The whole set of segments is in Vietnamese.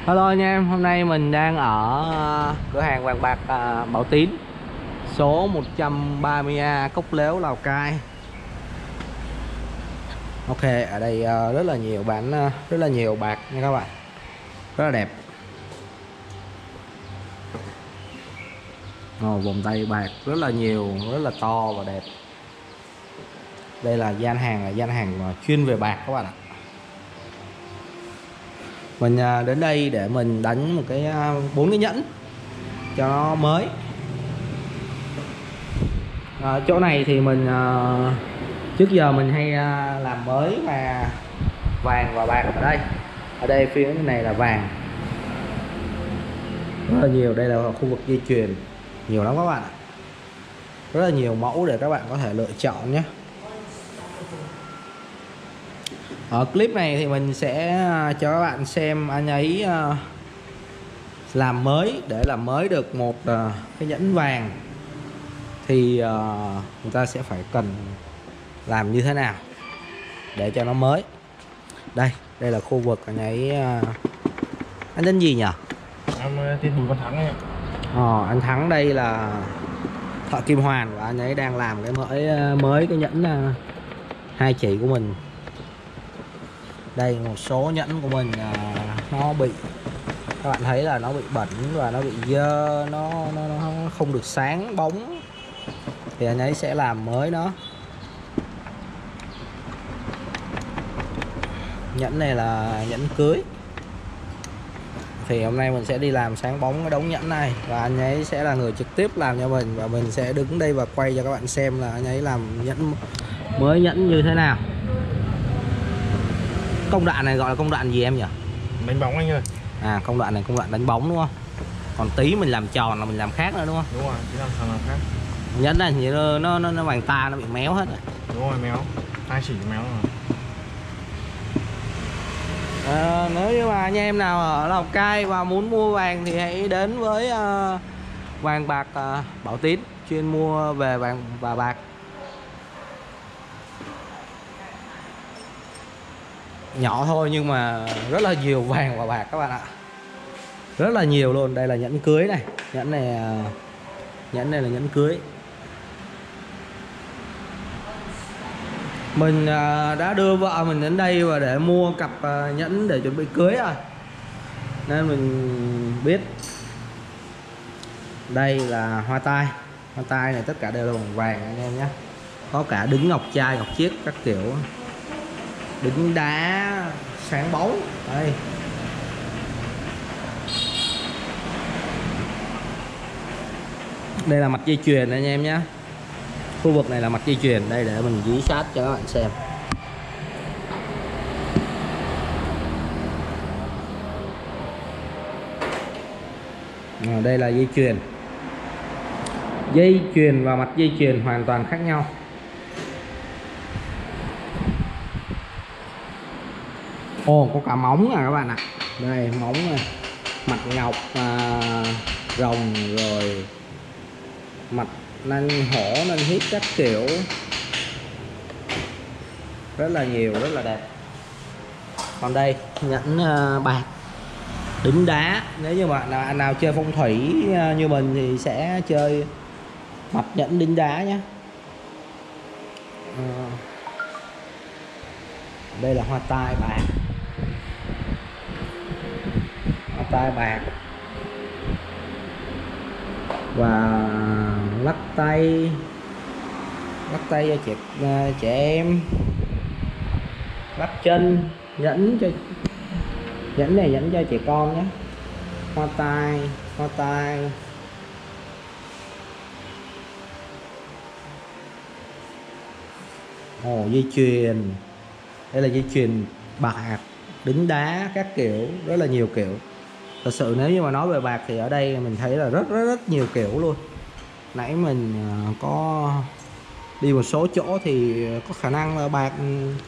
Hello anh em, hôm nay mình đang ở cửa hàng vàng bạc Bảo Tín, số 130A Cốc Lếu, Lào Cai. Ok, ở đây rất là nhiều bán rất là nhiều bạc nha các bạn, rất là đẹp. Vòng tay bạc rất là nhiều, rất là to và đẹp. Đây là gian hàng chuyên về bạc các bạn ạ. Mình đến đây để mình đánh một cái 4 cái nhẫn cho nó mới. Chỗ này thì mình trước giờ mình hay làm mới và vàng và bạc ở đây. Ở đây phía này là vàng rất là nhiều. Đây là khu vực dây chuyền nhiều lắm các bạn ạ, rất là nhiều mẫu để các bạn có thể lựa chọn nhé. Ở clip này thì mình sẽ cho các bạn xem anh ấy làm mới. Để làm mới được một cái nhẫn vàng thì người ta sẽ phải cần làm như thế nào để cho nó mới. Đây là khu vực anh ấy. Anh tên gì nhỉ? Em tên Bùi Văn Thắng ấy. Anh Thắng đây là thợ kim hoàn và anh ấy đang làm cái mới cái nhẫn 2 chỉ của mình. Đây một số nhẫn của mình nó bị, các bạn thấy là nó bị bẩn và nó bị dơ, nó không được sáng bóng thì anh ấy sẽ làm mới nó. Nhẫn này là nhẫn cưới thì hôm nay mình sẽ đi làm sáng bóng cái đống nhẫn này và anh ấy sẽ là người trực tiếp làm cho mình, và mình sẽ đứng đây và quay cho các bạn xem là anh ấy làm nhẫn mới, nhẫn như thế nào. Công đoạn này gọi là công đoạn gì em nhỉ? Đánh bóng anh ơi. Công đoạn này công đoạn đánh bóng đúng không? Còn tí mình làm tròn là mình làm khác nữa đúng không? Đúng rồi, chứ làm khác. Nhẫn này như nó vàng ta nó bị méo hết rồi. Đúng rồi, méo. 2 chỉ méo rồi. Nếu như mà anh em nào ở Lào Cai và muốn mua vàng thì hãy đến với vàng bạc Bảo Tín, chuyên mua về vàng và bạc. Nhỏ thôi nhưng mà rất là nhiều vàng và bạc các bạn ạ, rất là nhiều luôn. Đây là nhẫn cưới này, nhẫn này là nhẫn cưới. Mình đã đưa vợ mình đến đây và để mua cặp nhẫn để chuẩn bị cưới rồi, nên mình biết. Đây là hoa tai này tất cả đều là bằng vàng anh em nhé. Có cả đính ngọc trai, ngọc chiếc các kiểu, đính đá sáng bóng. Đây là mặt dây chuyền anh em nhé. Khu vực này là mặt dây chuyền. Đây để mình dí sát cho các bạn xem. Đây là dây chuyền. Dây chuyền và mặt dây chuyền hoàn toàn khác nhau. Có cả móng các bạn ạ. Đây móng này, mặt ngọc rồng, rồi mặt nanh hổ, nanh hiếp các kiểu, rất là nhiều, rất là đẹp. Còn đây nhẫn bạc đính đá. Nếu như bạn nào chơi phong thủy như mình thì sẽ chơi mặt nhẫn đính đá nhé. Đây là hoa tai bạc, và lắc tay cho trẻ em, lắc chân, nhẫn này nhẫn cho trẻ con nhé. Hoa tai dây chuyền. Đây là dây chuyền bạc đính đá các kiểu, rất là nhiều kiểu. Thật sự nếu như mà nói về bạc thì ở đây mình thấy là rất nhiều kiểu luôn. Nãy mình có đi một số chỗ thì có khả năng là bạc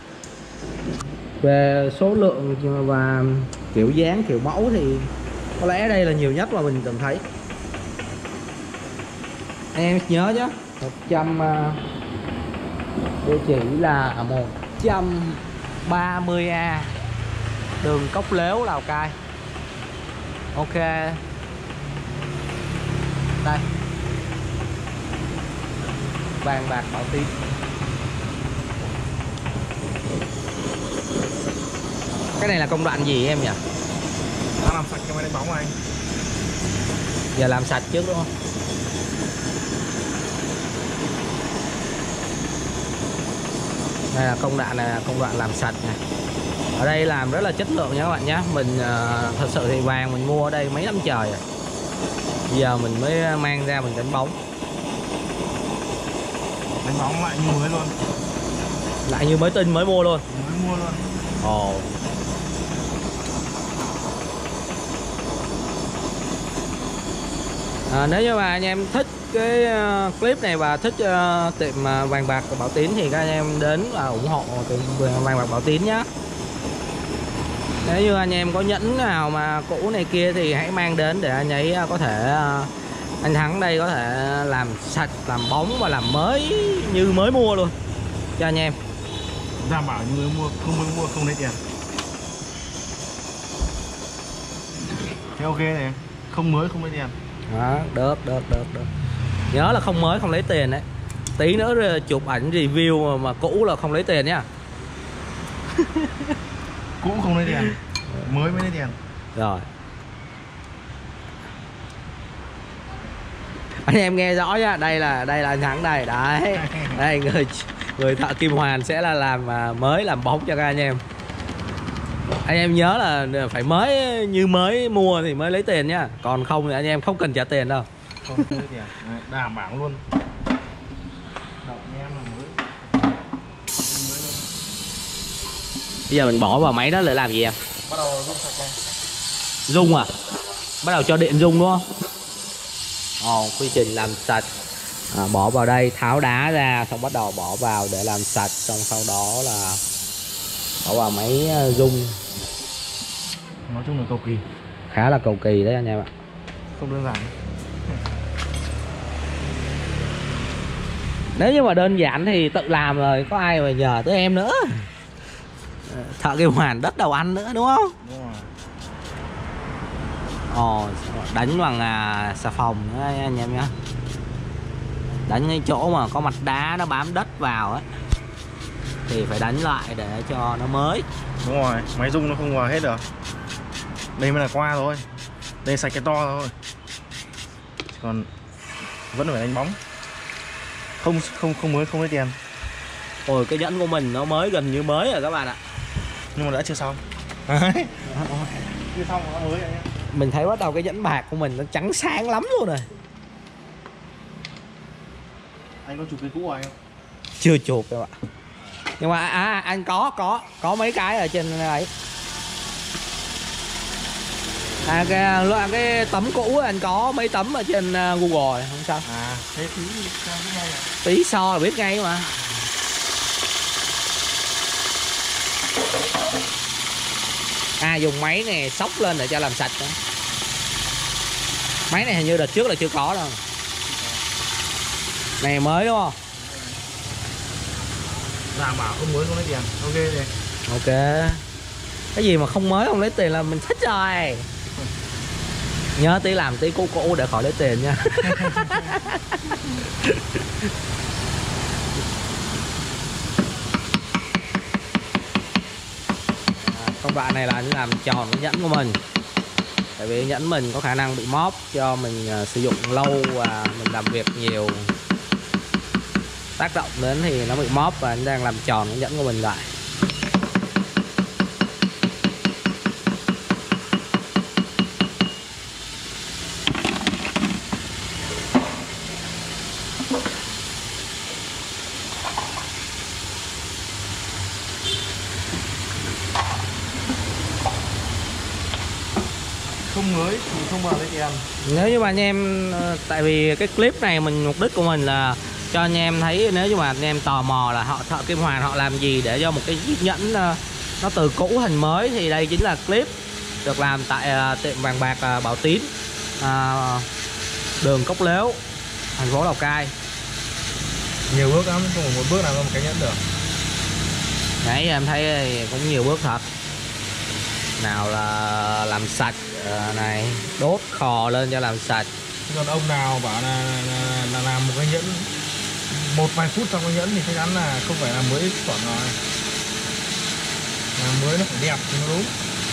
về số lượng và kiểu dáng, kiểu mẫu thì có lẽ đây là nhiều nhất mà mình từng thấy. Anh em nhớ chứ, 100 địa chỉ là 130A đường Cốc Lếu, Lào Cai. Ok. Đây. Vàng bạc Bảo Tín. Cái này là công đoạn gì em nhỉ? Đã làm sạch cho máy đánh bóng này. Giờ làm sạch trước đúng không? Đây là công đoạn làm sạch này. Ở đây làm rất là chất lượng nha các bạn nhé. Mình thật sự thì vàng mình mua ở đây mấy năm trời rồi. Giờ mình mới mang ra mình đánh bóng. Đánh bóng lại như mới luôn. Lại như mới tinh mới mua luôn. Mới mua luôn. Ồ. Nếu như mà anh em thích cái clip này và thích tiệm vàng bạc Bảo Tín thì các anh em đến và ủng hộ tiệm vàng bạc Bảo Tín nhé. Nếu như anh em có nhẫn nào mà cũ này kia thì hãy mang đến để anh ấy có thể, anh Thắng đây có thể làm sạch, làm bóng và làm mới như mới mua luôn cho anh em. Đảm bảo như mới mua không lấy tiền. Thế ok này, không mới không lấy tiền. Đó, được. Nhớ là không mới không lấy tiền đấy. Tí nữa chụp ảnh review mà cũ là không lấy tiền nhá. Cũ không lấy tiền, mới lấy tiền. Rồi. Anh em nghe rõ nhá, đây là anh Thắng đây, đấy. Đây người thợ kim hoàn sẽ là làm mới làm bóng cho các anh em. Anh em nhớ là phải mới như mới mua thì mới lấy tiền nhá, còn không thì anh em không cần trả tiền đâu. Không lấy tiền, đảm bảo luôn. Bây giờ mình bỏ vào máy đó để làm gì em? Bắt đầu rung sạch đây. Rung à? Bắt đầu cho điện rung đúng không? Ồ, quy trình làm sạch. Bỏ vào đây, tháo đá ra, xong bắt đầu bỏ vào để làm sạch, xong sau đó là bỏ vào máy rung. Nói chung là cầu kỳ. Khá là cầu kỳ đấy anh em ạ. Không đơn giản. Nếu như mà đơn giản thì tự làm rồi, có ai mà nhờ tới em nữa. Thợ kim hoàn đất đầu ăn nữa đúng không? Đúng rồi. Ồ, đánh bằng xà phòng nữa anh em nhá. Đánh cái chỗ mà có mặt đá nó bám đất vào ấy thì phải đánh lại để cho nó mới. Đúng rồi, máy rung nó không vào hết được. Đây mới là qua thôi. Đây sạch cái to thôi. Còn vẫn phải đánh bóng. Không mới không lấy tiền. Ôi cái nhẫn của mình nó mới gần như mới rồi các bạn ạ. Nhưng mà đã chưa xong. Chưa xong nó mới rồi nhá. Mình thấy bắt đầu cái nhẫn bạc của mình nó trắng sáng lắm luôn rồi. Anh có chụp cái cũ rồi không? Chưa chụp các bạn. Nhưng mà anh có mấy cái ở trên này. Cái tấm cũ anh có mấy tấm ở trên Google rồi, không sao. Thế tí so với ngay à? Tí so là biết ngay mà. Dùng máy này xốc lên để cho làm sạch đó. Máy này hình như đợt trước là chưa có đâu. Này mới đúng không? Đảm bảo không mới không lấy tiền. Ok này. Ok. Cái gì mà không mới không lấy tiền là mình thích rồi. Nhớ tí làm tí cũ để khỏi lấy tiền nha. Công đoạn này là anh làm tròn cái nhẫn của mình. Tại vì nhẫn mình có khả năng bị móp do mình sử dụng lâu và mình làm việc nhiều, tác động đến thì nó bị móp, và anh đang làm tròn cái nhẫn của mình lại. Không mới thì không vào lấy tiền. Nếu như mà anh em, tại vì cái clip này mục đích của mình là cho anh em thấy, nếu như mà anh em tò mò là thợ kim hoàn họ làm gì để cho một cái chiếc nhẫn nó từ cũ thành mới, thì đây chính là clip được làm tại tiệm vàng bạc Bảo Tín, đường Cốc Lếu, thành phố Lào Cai. Nhiều bước lắm, không phải một bước nào có một cái nhẫn được. Nãy em thấy cũng nhiều bước thật. nào là làm sạch này, đốt khò lên cho làm sạch. Còn ông nào bảo là làm một cái nhẫn một vài phút trong cái nhẫn thì chắc chắn là không phải là mới chuẩn rồi. Làm mới nó phải đẹp thì nó đúng.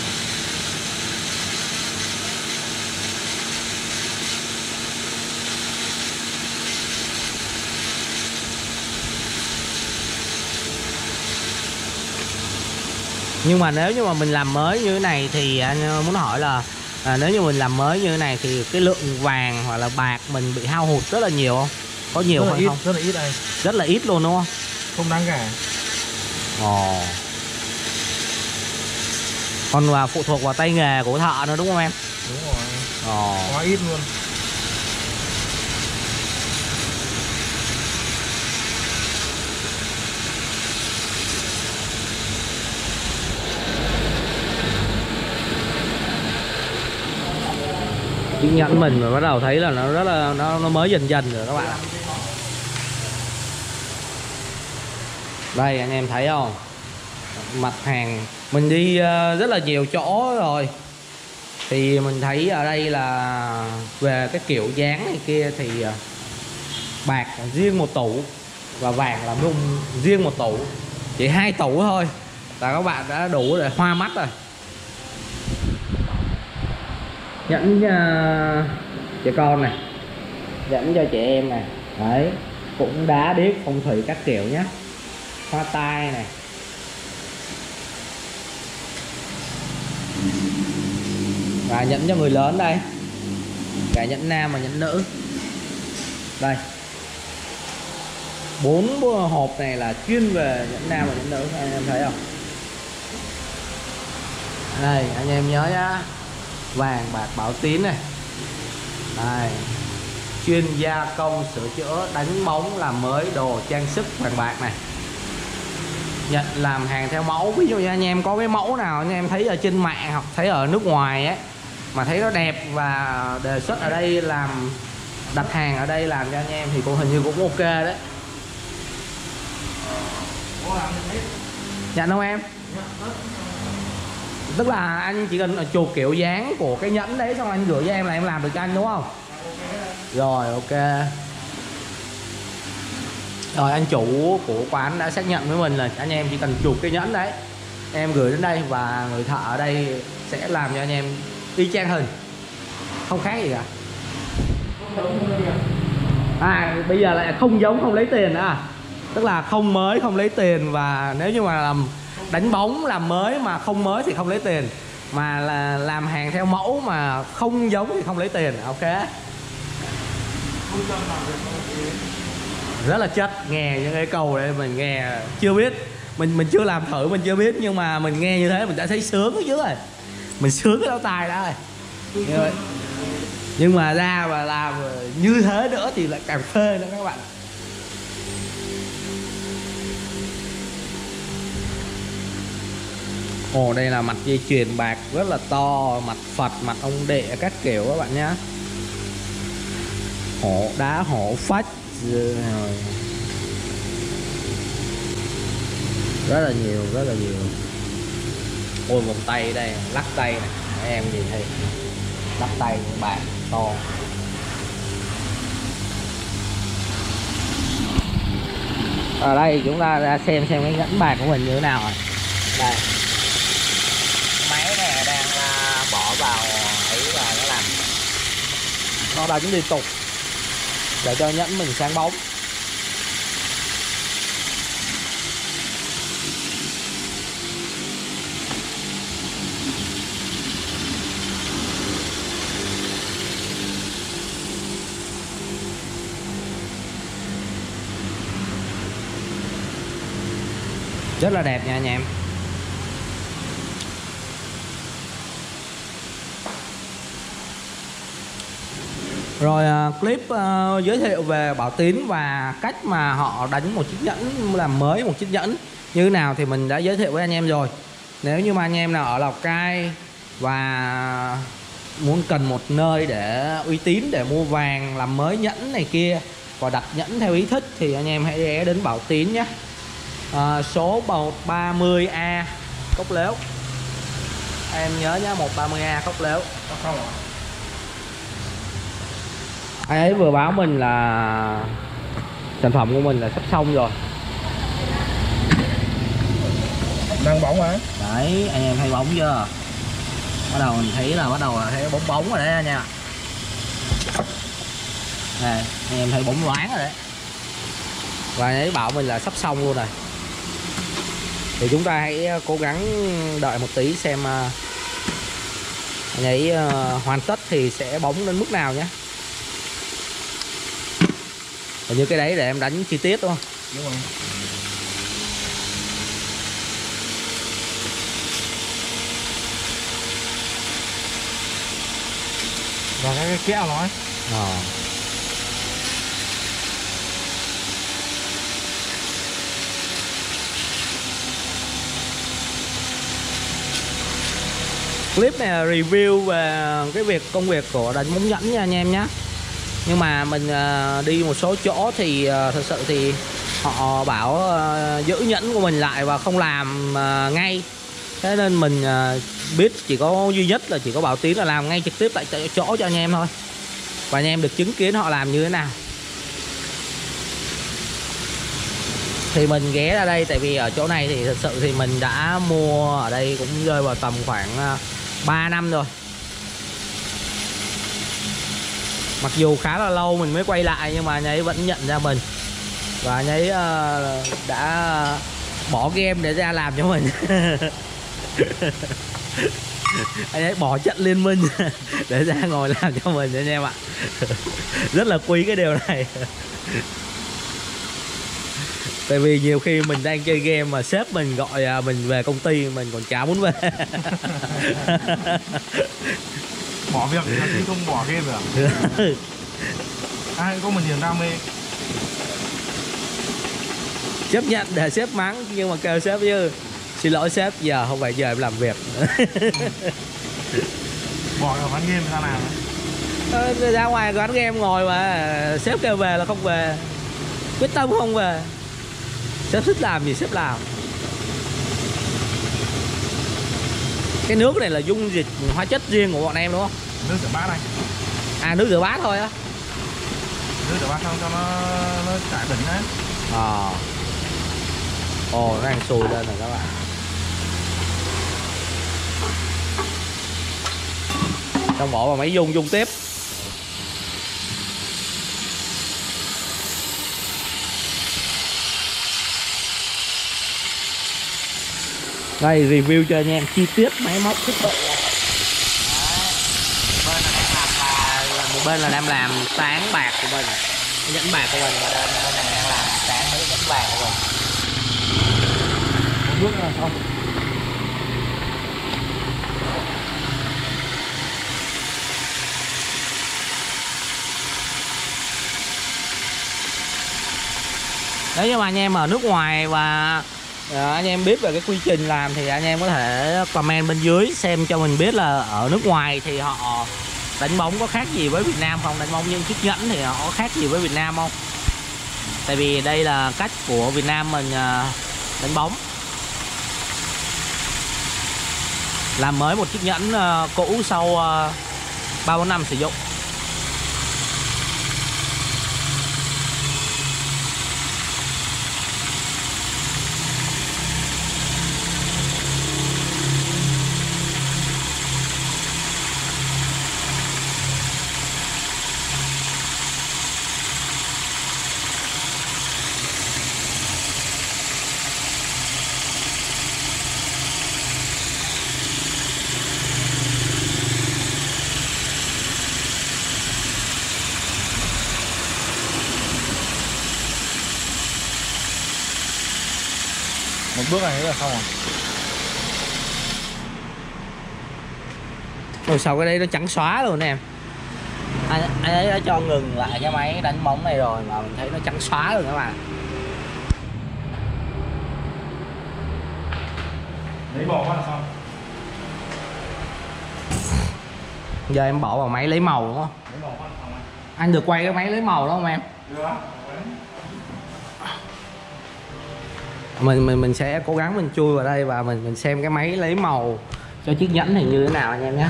Nhưng mà nếu như mà mình làm mới như thế này thì anh muốn hỏi là nếu như mình làm mới như thế này thì cái lượng vàng hoặc là bạc mình bị hao hụt rất là nhiều không? Có nhiều rất hay ít, không? rất là ít đây. Rất là ít luôn đúng không? Không đáng kể. Ồ. Còn là phụ thuộc vào tay nghề của thợ nữa đúng không em? Đúng rồi. Ồ. Quá ít luôn. Chiếc nhẫn mình mà bắt đầu thấy là nó rất là nó mới dần dần rồi các bạn. Đây anh em thấy không? Mặt hàng mình đi rất là nhiều chỗ rồi thì mình thấy ở đây là về cái kiểu dáng này kia thì bạc riêng một tủ và vàng là riêng một tủ, chỉ 2 tủ thôi là các bạn đã đủ để hoa mắt rồi. Nhẫn trẻ con này, nhẫn cho trẻ em này, đấy cũng đá điếc phong thủy các kiểu nhé, hoa tai này, và nhẫn cho người lớn đây, cả nhẫn nam và nhẫn nữ đây. 4 hộp này là chuyên về nhẫn nam và nhẫn nữ, anh em thấy không? Đây anh em nhớ nhá, vàng bạc Bảo Tín này, đây chuyên gia công sửa chữa đánh bóng làm mới đồ trang sức vàng bạc này, nhận làm hàng theo mẫu. Ví dụ như anh em có cái mẫu nào anh em thấy ở trên mạng hoặc thấy ở nước ngoài ấy mà thấy nó đẹp và đề xuất ở đây làm, đặt hàng ở đây làm cho anh em thì cũng hình như cũng ok đấy. Nhận không em? Tức là anh chỉ cần chụp kiểu dáng của cái nhẫn đấy xong anh gửi cho em là em làm được cho anh đúng không? Rồi ok. Rồi anh chủ của quán đã xác nhận với mình là anh em chỉ cần chụp cái nhẫn đấy, em gửi đến đây và người thợ ở đây sẽ làm cho anh em y chang hình, không khác gì cả. Bây giờ lại không giống không lấy tiền nữa à? Tức là không mới không lấy tiền, và nếu như mà làm đánh bóng làm mới mà không mới thì không lấy tiền, mà là làm hàng theo mẫu mà không giống thì không lấy tiền. Ok, rất là chất. Nghe những cái câu đấy mình nghe chưa biết, mình chưa làm thử mình chưa biết, nhưng mà mình nghe như thế mình đã thấy sướng ở dưới rồi, mình sướng cái lỗ tai đã rồi. Nhưng mà ra và làm như thế nữa thì lại càng phê nữa các bạn. Ồ, đây là mặt dây chuyền bạc rất là to, mặt Phật, mặt ông đệ các kiểu các bạn nhé. Hổ đá, hổ phách rồi. Rất là nhiều, rất là nhiều. Ôi vòng tay đây, lắc tay này, các em nhìn thấy lắc tay bạc to. Ở đây chúng ta ra xem cái nhẫn bạc của mình như thế nào rồi. Đây, máy này đang bỏ vào ấy và nó làm, nó đánh liên tục để cho nhẫn mình sáng bóng. Rất là đẹp nha anh em. Rồi clip giới thiệu về Bảo Tín và cách mà họ đánh một chiếc nhẫn, làm mới một chiếc nhẫn như thế nào thì mình đã giới thiệu với anh em rồi. Nếu như mà anh em nào ở Lào Cai và muốn cần một nơi để uy tín để mua vàng làm mới nhẫn này kia và đặt nhẫn theo ý thích thì anh em hãy ghé đến Bảo Tín nhé. Số 130A Cốc Lếu. em nhớ nhá, 130A khóc léo. Không à? Anh ấy vừa báo mình là sản phẩm của mình là sắp xong rồi. Đang bóng hả? Đấy, anh em thấy bóng chưa? Bắt đầu mình thấy là thấy bóng bóng rồi đấy anh em ạ. Này, anh em thấy bóng loáng rồi đấy. Và anh ấy bảo mình là sắp xong luôn rồi. Thì chúng ta hãy cố gắng đợi một tí xem anh ấy hoàn tất thì sẽ bóng đến mức nào nhé. Và như cái đấy để em đánh chi tiết đúng không? Đúng rồi. Và cái kẽo nó ấy. Clip này là review về cái công việc của đánh bóng nhẫn nha anh em nhé. Nhưng mà mình đi một số chỗ thì thật sự thì họ bảo giữ nhẫn của mình lại và không làm ngay. Thế nên mình biết chỉ có duy nhất là chỉ có Bảo Tín là làm ngay trực tiếp tại chỗ cho anh em thôi. Và anh em được chứng kiến họ làm như thế nào. Thì mình ghé ra đây tại vì ở chỗ này thì thật sự thì mình đã mua ở đây cũng rơi vào tầm khoảng 3 năm rồi. Mặc dù khá là lâu mình mới quay lại nhưng mà anh ấy vẫn nhận ra mình. Và anh ấy đã bỏ game để ra làm cho mình. Anh ấy bỏ trận liên minh để ra ngồi làm cho mình anh em ạ. Rất là quý cái điều này. Tại vì nhiều khi mình đang chơi game mà sếp mình gọi mình về công ty mình còn chả muốn về. Bỏ việc thì không bỏ game rồi à? Ai có một niềm đam mê. Chấp nhận để sếp mắng nhưng mà kêu sếp chứ xin lỗi sếp, giờ không phải giờ em làm việc. Bỏ ở quán game ra làm. Ra ngoài quán game ngồi mà sếp kêu về là không về, quyết tâm không về. Sếp thích làm gì sếp làm. Cái nước này là dung dịch hóa chất riêng của bọn em đúng không? Nước rửa bát này. À, nước rửa bát thôi á. Nước rửa bát xong cho nó chảy bẩn đấy. Ồ, nó đang sùi lên rồi các bạn. Xong bỏ vào máy dung tiếp. Đây review cho anh em chi tiết máy móc thiết bị. Một bên là đang làm sáng bạc của mình, nhẫn bạc của mình, và bên này đang làm sáng mấy nhẫn vàng của mình. Một bước là xong. Nếu như mà anh em ở nước ngoài và anh em biết về cái quy trình làm thì anh em có thể comment bên dưới xem cho mình biết là ở nước ngoài thì họ đánh bóng có khác gì với Việt Nam không, đánh bóng những chiếc nhẫn thì họ có khác gì với Việt Nam không. Tại vì đây là cách của Việt Nam mình đánh bóng, làm mới một chiếc nhẫn cũ sau 3-4 năm sử dụng. Một bước này là xong rồi. Rồi sau cái đấy nó trắng xóa luôn em. Anh ấy đã cho ngừng lại cái máy đánh bóng này rồi mà mình thấy nó trắng xóa luôn các bạn. Lấy bỏ qua là xong. Giờ em bỏ vào máy lấy màu đúng không? Lấy bỏ qua là xong rồi. Anh được quay cái máy lấy màu đó không em? Được. Mình sẽ cố gắng mình chui vào đây và mình xem cái máy lấy màu cho chiếc nhẫn thì như thế nào anh em nhé.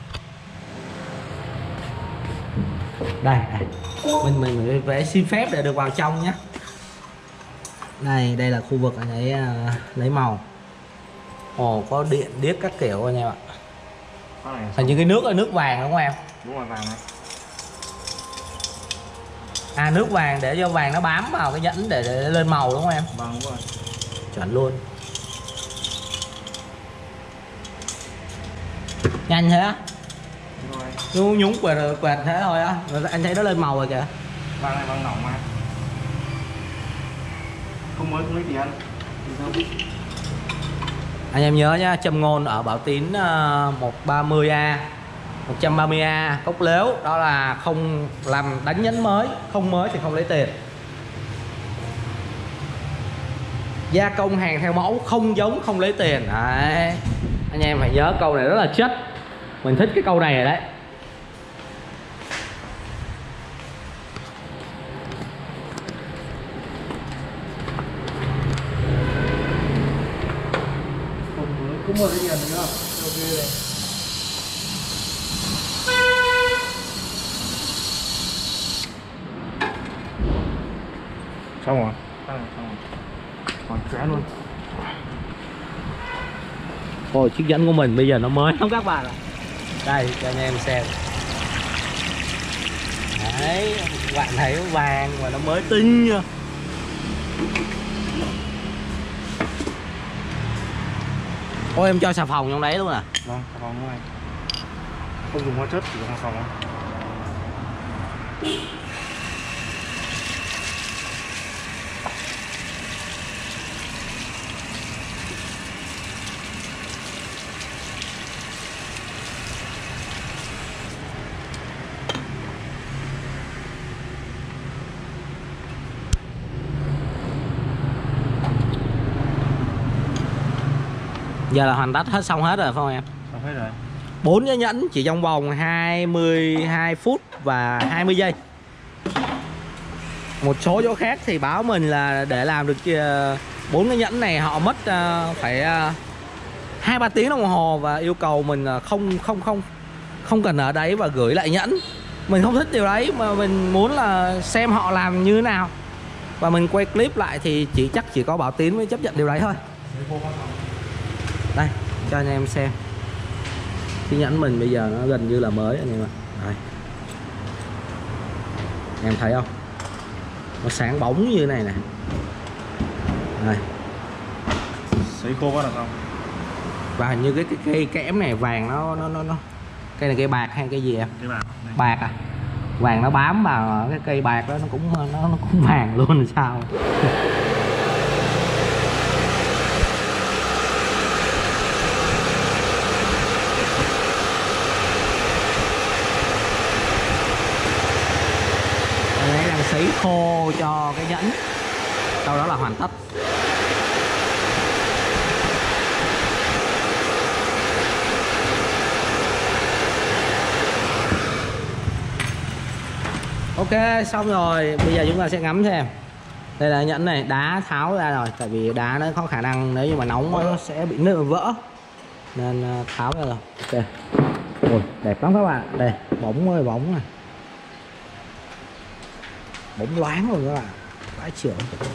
Đây, mình phải xin phép để được vào trong nhé. Đây là khu vực anh ấy lấy màu. Ồ, có điện điếc các kiểu anh em ạ. Hình như cái nước là nước vàng đúng không em? Đúng rồi, vàng này. À, nước vàng để cho vàng nó bám vào cái nhẫn để lên màu đúng không em? Vâng, đúng rồi. Chuẩn luôn. Nhanh thế á? Nhúng quẹt thế thôi á. Anh thấy nó lên màu rồi kìa. Vàng này vàng nỏng mà. Không mới không lấy tiền. Anh em nhớ nhá, châm ngôn ở Bảo Tín 130A 130A Cốc Lếu, đó là không làm đánh nhẫn mới, không mới thì không lấy tiền. Gia công hàng theo mẫu, không giống không lấy tiền. Đấy. Anh em phải nhớ câu này rất là chất. Mình thích cái câu này rồi đấy. Cũng mua cái tiền nữa. Ok này. Xong rồi. Xong rồi. Còn khỏe luôn. Ôi, chiếc nhẫn của mình bây giờ nó mới lắm các bạn ạ. Đây cho anh em xem. Đấy, các bạn thấy nó vàng và nó mới tinh nha. Ôi, em cho xà phòng trong đấy luôn à? Vâng, xà phòng này. Không dùng hóa chất, chỉ dùng xà phòng. Giờ là hoàn tất hết xong hết rồi phải không em? Xong hết rồi. 4 cái nhẫn chỉ trong vòng 22 phút và 20 giây. Một số chỗ khác thì báo mình là để làm được 4 cái nhẫn này họ mất phải 2-3 tiếng đồng hồ và yêu cầu mình không cần ở đấy và gửi lại nhẫn. Mình không thích điều đấy mà mình muốn là xem họ làm như thế nào và mình quay clip lại thì chắc chỉ có Bảo Tín mới chấp nhận điều đấy thôi. Đây cho anh em xem. Chiếc nhẫn mình bây giờ nó gần như là mới anh em ạ. Đây. Em thấy không? Nó sáng bóng như thế này nè. Đây. Sấy khô quá là xong. Và hình như cái cây kẽm này vàng nó cây này cây bạc hay cây gì em? Cây bạc. Bạc à? Vàng nó bám vào cái cây bạc đó, nó cũng vàng luôn là sao? Sấy khô cho cái nhẫn, sau đó là hoàn tất. Ok, xong rồi. Bây giờ chúng ta sẽ ngắm xem. Đây là nhẫn này, đá tháo ra rồi. Tại vì đá nó có khả năng nếu như mà nóng nó sẽ bị nứt vỡ, nên tháo ra rồi. Ok. Ôi, đẹp lắm các bạn. Đây, bóng ơi bóng này, bóng loáng luôn các bạn, vãi trưởng.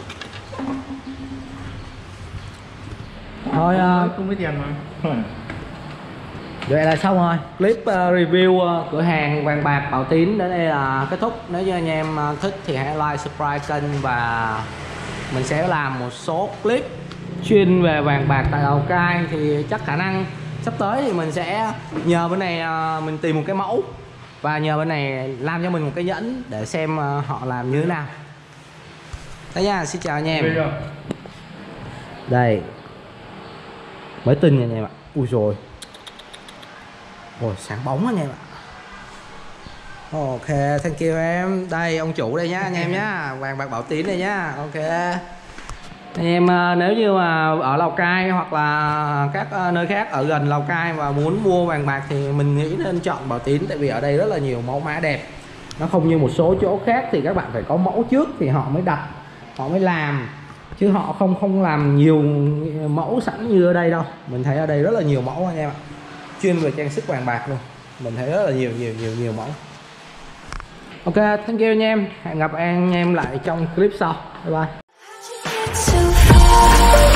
Thôi không có tiền mà. vậy là xong rồi. Clip review cửa hàng vàng bạc Bảo Tín đến đây là kết thúc. Nếu như anh em thích thì hãy like, subscribe kênh và mình sẽ làm một số clip chuyên về vàng bạc tại Lào Cai. Thì chắc khả năng sắp tới thì mình sẽ nhờ bên này mình tìm một cái mẫu và nhờ bên này làm cho mình một cái nhẫn để xem họ làm như thế nào. Thế nha, xin chào anh em. Đây mới tinh anh em ạ. Ui rồi. Ôi sáng bóng anh em ạ. Ok, thank you em. Đây ông chủ đây nhá anh em nhá, vàng bạc Bảo Tín đây nhá. Ok anh em, nếu như mà ở Lào Cai hoặc là các nơi khác ở gần Lào Cai và muốn mua vàng bạc thì mình nghĩ nên chọn Bảo Tín. Tại vì ở đây rất là nhiều mẫu mã đẹp. Nó không như một số chỗ khác thì các bạn phải có mẫu trước thì họ mới đặt, họ mới làm, chứ họ không làm nhiều mẫu sẵn như ở đây đâu. Mình thấy ở đây rất là nhiều mẫu anh em ạ. chuyên về trang sức vàng bạc luôn, mình thấy rất là nhiều mẫu. Ok, thank you anh em, hẹn gặp anh em lại trong clip sau. Bye bye.